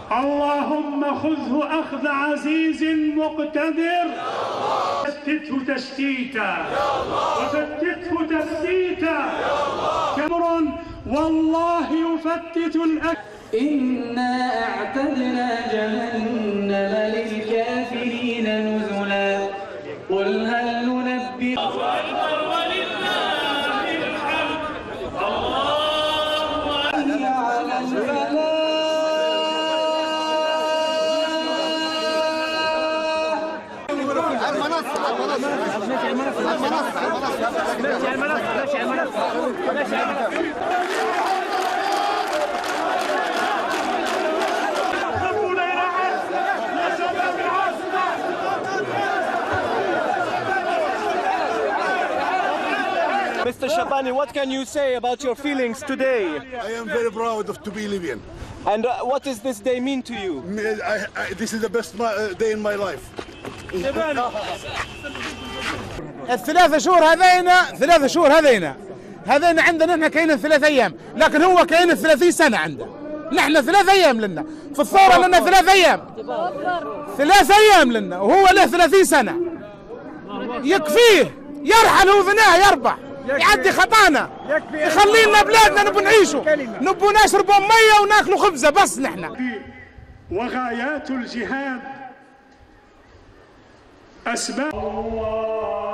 اللهم خذه أخذ عزيز مقتدر، فتته تشتيتا وفتته تفتيتا، كمر والله يفتت إنا أعتدنا جهنم للكافرين نزلا قل هل ننبئ Mr. Shebani, what can you say about your feelings today? I am very proud to be Libyan. And what does this day mean to you? This is the best day in my life. الثلاث شهور هذين عندنا احنا كاين 3 ايام، لكن هو كاين 30 سنة عنده. نحن 3 ايام لنا، في الثورة لنا 3 ايام. 3 ايام لنا وهو له 30 سنة. يكفيه يرحل وذناه يربح، يعدي خطانا، يخلي لنا بلادنا نبو نعيشوا، نبو نشربوا مية وناكلوا خبزة بس نحن. وغايات الجهاد أسباب الله